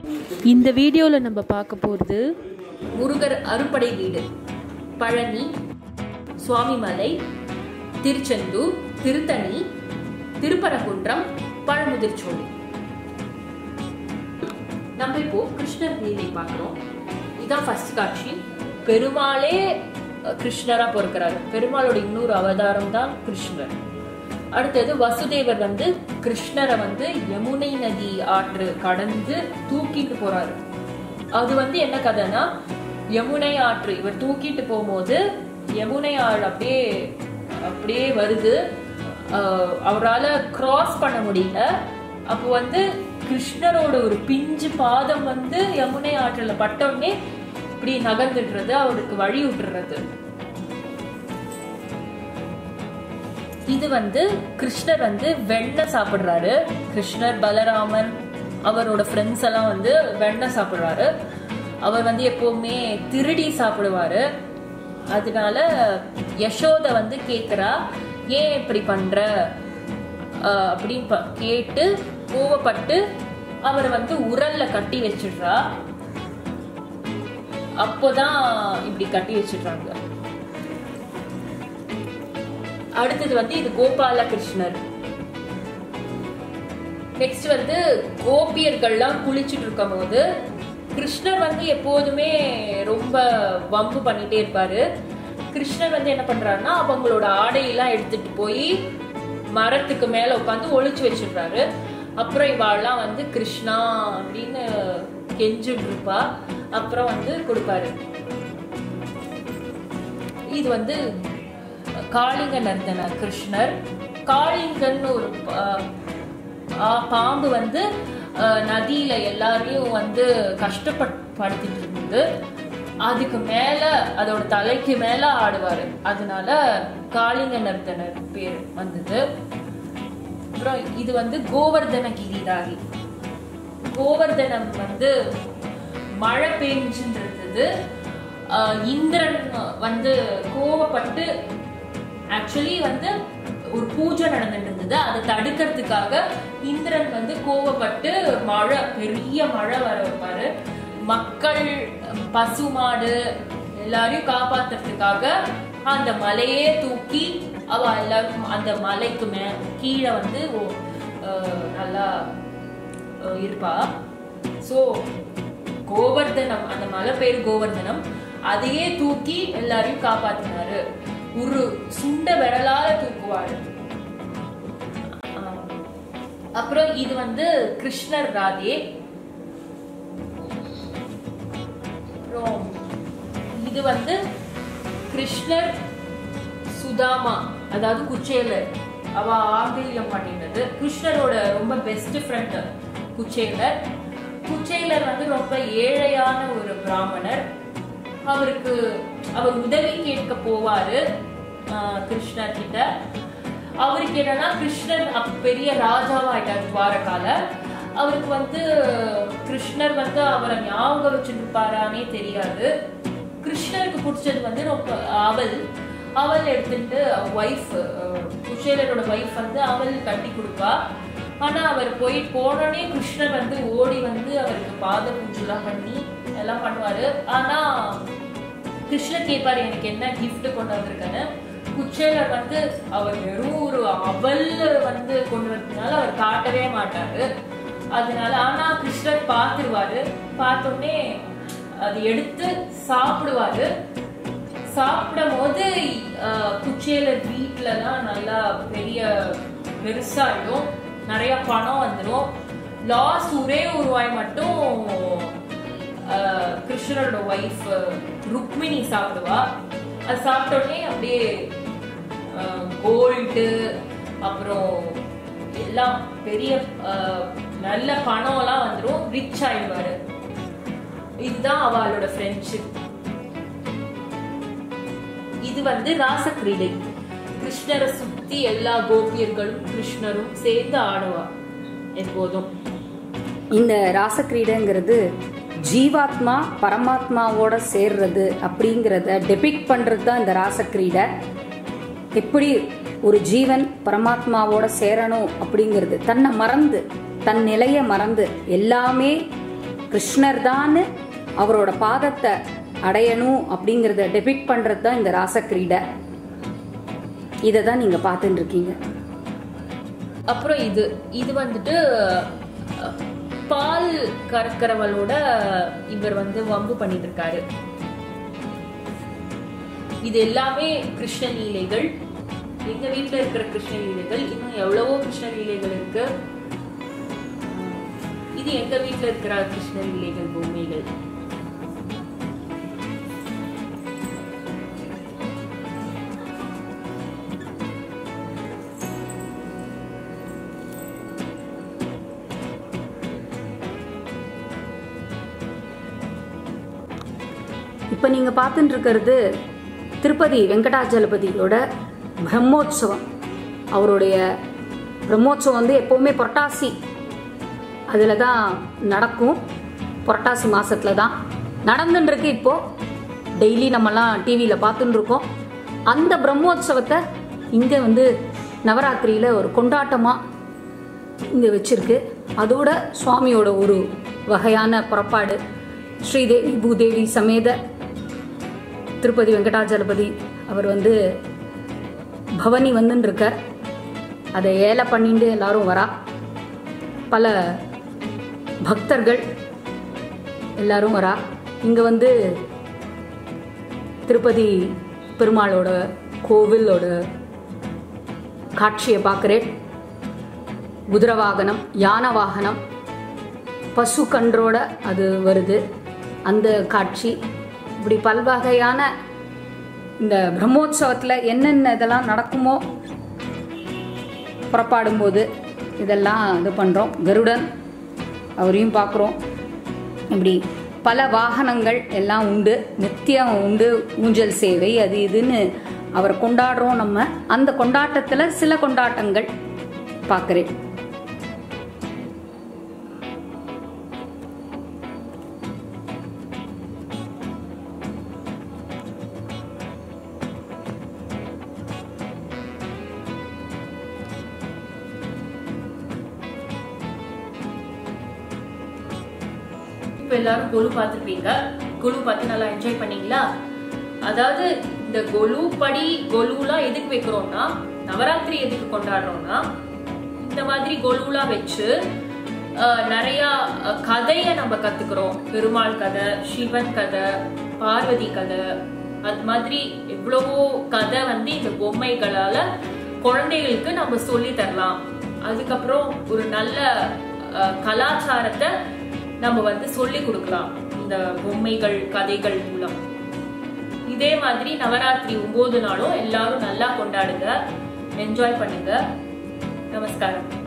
இந்த வீடியோவில் நம்ம பார்க்க போகிறது முருகர் அறுபடை வீடு, பழனி, சுவாமிமலை, திருச்செந்தூர், திருத்தணி, திருப்பரங்குன்றம், பழமுதிர்ச்சோலை. நம்ம இப்போ கிருஷ்ணர் லீலை பார்க்குறோம். இதுதான் ஃபர்ஸ்ட் காட்சி. பெருமாளே கிருஷ்ணரா பிறக்கிறாரு. பெருமாளோட இன்னொரு அவதாரம் தான் கிருஷ்ணர். அடுத்தது வசுதேவர் கிருஷ்ணரை யமுனை நதி ஆற்று கடந்து தூக்கிட்டு போறாரு. அது என்ன கதைன்னா, யமுனை ஆற்று இவர் தூக்கிட்டு போகும்போது யமுனை ஆறு அப்படியே வருது. அவரால் கிராஸ் பண்ண முடியல. அப்போ கிருஷ்ணரோட ஒரு பிஞ்சு பாதம் யமுனை ஆற்றுல பட்டோடனே இப்படி நகர்ந்துடுறது, அவருக்கு வழி விட்டுறது. இது கிருஷ்ணர் வெண்ணெய் சாப்பிடுறாரு. கிருஷ்ணர், பலராமன், அவரோட ஃப்ரெண்ட்ஸ் எல்லாம் வெண்ணெய் சாப்பிடுறாரு. அவர் எப்பவுமே திருடி சாப்பிடுவாரு. அதனால யசோதை கேக்குறா, ஏன் இப்படி பண்ற அப்படின்னு கேட்டு கோவப்பட்டு அவர் உரல்ல கட்டி வச்சிடுறா. அப்போதான் இப்படி கட்டி வச்சிடுறாங்க. அடுத்தது இது கோபால கிருஷ்ணர். நெக்ஸ்ட் கோபியர்கள்லாம் குளிச்சுட்டு இருக்கும் போது கிருஷ்ணர் எப்போதுமே ரொம்ப வம்பு பண்ணிட்டே இருப்பாரு. கிருஷ்ணர் என்ன பண்றாருன்னா, அவங்களோட ஆடையெல்லாம் எடுத்துட்டு போய் மரத்துக்கு மேல உட்காந்து ஒளிச்சு வச்சிடுறாரு. அப்புறம் இவாள்லாம் கிருஷ்ணா அப்படின்னு கெஞ்சிட்டு இருப்பா. அப்புறம் கொடுப்பாரு. இது காளிங்க நர்தன கிருஷ்ணர். காளிங்கன்னு ஒரு பாம்பு நதியில எல்லாரையும் கஷ்டப்படுத்திட்டு இருந்தது. அதுக்கு மேல அதோட தலைக்கு மேல ஆடுவாரு. அதனால காளிங்க நர்தனர் பேர் வந்தது. அப்புறம் இது கோவர்தன கிரிதாரி. கோவர்தனம் மழை பெஞ்சுட்டு இருந்தது. இந்திரன் கோவப்பட்டு ஆக்சுவலி ஒரு பூஜை நடந்துட்டு இருந்தது. அதை தடுக்கிறதுக்காக இந்திரன் கோவப்பட்டு பெரிய மழை வர வைப்பாரு. மக்கள், பசுமாடு எல்லாரையும் காப்பாத்துறதுக்காக அந்த மலையே தூக்கி அவ எல்லாரும் அந்த மலைக்கு கீழே நல்லா இருப்பா. சோ கோவர்தனம், அந்த மலை பேர் கோவர்தனம், அதையே தூக்கி எல்லாரையும் காப்பாத்தினாரு. ஒரு சுண்ட விரலால தூக்குவாரு. அப்புறம் இது கிருஷ்ணர் ராதே. அப்புறம் இது கிருஷ்ணர் சுதாமா, அதாவது குச்சேலர். அவ ஆங்கிலம் பண்ணிட்டது. கிருஷ்ணரோட ரொம்ப பெஸ்ட் ஃப்ரெண்ட் குச்சேலர். குச்சேலர் ரொம்ப ஏழையான ஒரு பிராமணர். அவர் உதவி கேட்க போவாரு கிருஷ்ணர் கிட்ட. அவருக்கு என்னன்னா, கிருஷ்ணர் பெரிய ராஜாவாயிட்டார் துவாரகால. அவருக்கு கிருஷ்ணர் அவரை ஞாபகம் வச்சுருப்பாரானே தெரியாது. கிருஷ்ணருக்கு பிடிச்சது ரொம்ப அவல் எடுத்துட்டு ஒய்ஃப், குச்சேலரோட ஒய்ஃப் அவல் கட்டி கொடுப்பா. ஆனா அவர் போனோடனே கிருஷ்ணர் ஓடி அவருக்கு பாத பூஜைலாம் பண்ணி எல்லாம் பண்ணுவாரு. ஆனா கிருஷ்ணர் கேட்பாரு, எனக்கு என்ன கிஃப்ட் கொண்டு வந்திருக்காரு. குச்சேலர் அவர் வெறும் ஒரு அவல் கொண்டு வரதுனால அவர் காட்டவே மாட்டாரு. அதனால ஆனா கிருஷ்ணர் பார்த்துருவாரு. பார்த்தோடனே அது எடுத்து சாப்பிடுவாரு. சாப்பிடும் போது குச்சேலர் வீட்டுலலாம் நல்லா பெருசாயிடும். நிறைய பணம் வந்துடும். லாஸ்ட் ஒரே ஒரு வாய் மட்டும் கிருஷ்ணரோட ஒய்ஃப் ருக்மிணி சாப்பிடுவா. அது சாப்பிட்டோடனே அப்படியே கோல்டு, அப்புறம் எல்லாம் பெரிய நல்ல பணம் எல்லாம் வந்துடும். ரிச் ஆயிடுவாரு. இதுதான் அவளோட ஃப்ரெண்ட்ஷிப். இது ராசக்கிரீடை. கிருஷ்ணரை சுத்தி எல்லா கோபியர்களும் கிருஷ்ணரும் சேர்ந்து ஆடுவா எப்போதும். இந்த ராசக்கிரீடைங்கிறது ஜீவாத்மா பரமாத்மாவோட சேர்றது அப்படிங்கிறத டெபிக்ட் பண்றது தான் இந்த ராசக்கிரீடை. எப்படி ஒரு ஜீவன் பரமாத்மாவோட சேரணும் அப்படிங்கிறது, தன்னை மறந்து, தன் நிலையை மறந்து, எல்லாமே கிருஷ்ணர் தான் அவரோட பாதத்தை அடையணும் அப்படிங்கறத டெபிக்ட் பண்றது தான் இந்த ராசக்கிரீடை. இதை தான் நீங்க பார்த்துட்டு இருக்கீங்க. அப்புறம் இது வந்துட்டு பால் கறக்கிறவளோட இவர் வம்பு பண்ணிட்டு இருக்காரு. இது எல்லாமே கிருஷ்ண லீலைகள். எங்க வீட்டுல இருக்கிற கிருஷ்ண லீலைகள். இன்னும் எவ்வளவோ கிருஷ்ண லீலைகள் இருக்கு. இது எங்க வீட்டுல இருக்கிற கிருஷ்ண லீலைகள், பொம்மைகள். இப்போ நீங்கள் பார்த்துட்டு இருக்கிறது திருப்பதி வெங்கடாஜலபதியோட பிரம்மோற்சவம். அவருடைய பிரம்மோற்சவம் எப்போவுமே புரட்டாசி அதில் தான் நடக்கும். புரட்டாசி மாதத்தில் தான் நடந்துட்டுருக்கு. இப்போது டெய்லி நம்மலாம் டிவியில் பார்த்துட்டு இருக்கோம். அந்த பிரம்மோற்சவத்தை இங்கே நவராத்திரியில் ஒரு கொண்டாட்டமாக இங்கே வச்சுருக்கு. அதோட சுவாமியோட ஒரு வகையான புறப்பாடு. ஸ்ரீதேவி பூதேவி சமேத திருப்பதி வெங்கடாஜலபதி அவர் பவனி இருக்கார். அதை ஏலை பண்ணிட்டு எல்லாரும் வரா. பல பக்தர்கள் எல்லாரும் வரா. இங்கே திருப்பதி பெருமாளோட கோவிலோட காட்சியை பார்க்குறேன். குதிரை வாகனம், யானை வாகனம், பசு கன்றோட அது வருது. அந்த காட்சி இப்படி பல்வகையான இந்த பிரம்மோற்சவத்தில் என்னென்ன இதெல்லாம் நடக்குமோ புறப்பாடும்போது இதெல்லாம் இது பண்ணுறோம். கருடன் அவரையும் பார்க்குறோம். இப்படி பல வாகனங்கள் எல்லாம் உண்டு, நித்தியம் உண்டு. ஊஞ்சல் சேவை அது இதுன்னு அவரை கொண்டாடுறோம் நம்ம. அந்த கொண்டாட்டத்தில் சில கொண்டாட்டங்கள் பார்க்குறேன். எல்லாரும் கொலு பார்த்துருப்பீங்க. கொலு பார்த்து நல்லா என்ஜாய் பண்ணீங்களா? அதாவது இந்த கொலுலாம் எதுக்கு வைக்கிறோம்னா, நவராத்திரி எதுக்கு கொண்டாடுறோம்னா, இந்த மாதிரி கொலுலாம் வச்சு நிறைய கதைய நம்ம கத்துக்கிறோம். பெருமாள் கதை, சிவன் கதை, பார்வதி கதை, அது மாதிரி எவ்வளவோ கதை இந்த பொம்மைகளால குழந்தைகளுக்கு நம்ம சொல்லி தரலாம். அதுக்கப்புறம் ஒரு நல்ல கலாச்சாரத்தை நம்ம சொல்லி கொடுக்கலாம் இந்த பொம்மைகள் கதைகள் மூலம். இதே மாதிரி நவராத்திரி 9 நாளும் எல்லாரும் நல்லா கொண்டாடுங்க, என்ஜாய் பண்ணுங்க. நமஸ்காரம்.